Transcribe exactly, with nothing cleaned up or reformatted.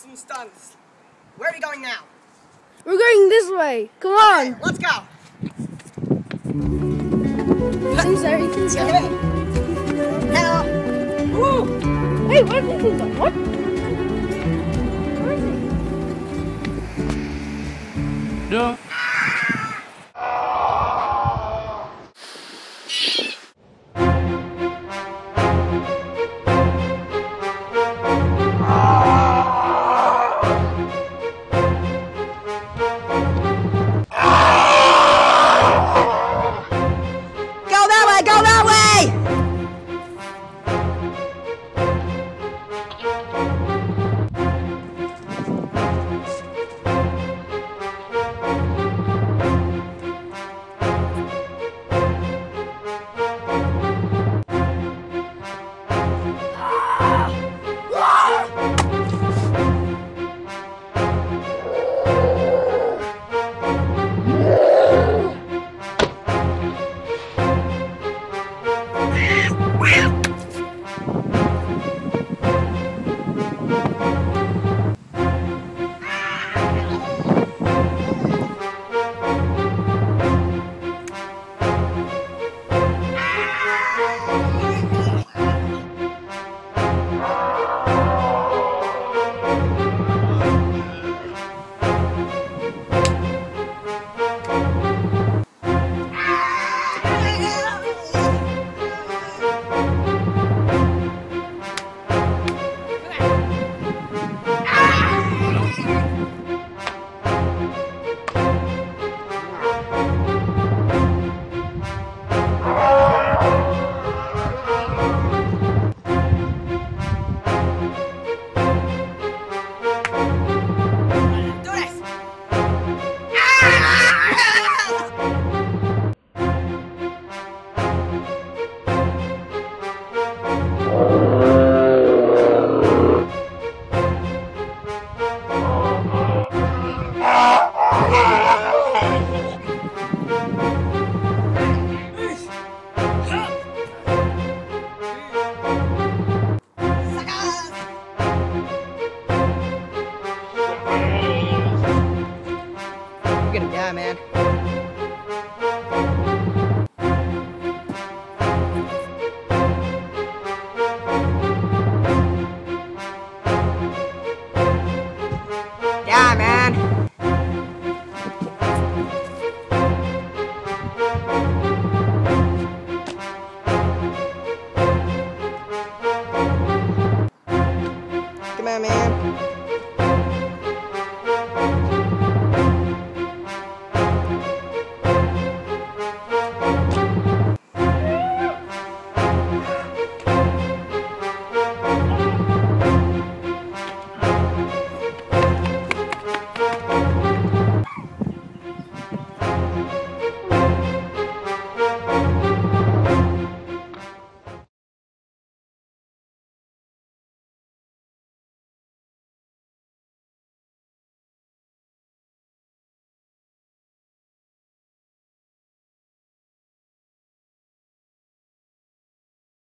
Awsome stunts. Where are we going now? We're going this way. Come on. Okay, let's go. I'm sorry, you can go. Hello. Woo. Hey, where did you go? What? Where is he? No. Go that way! You're gonna die, man. Die, man. Come on, man.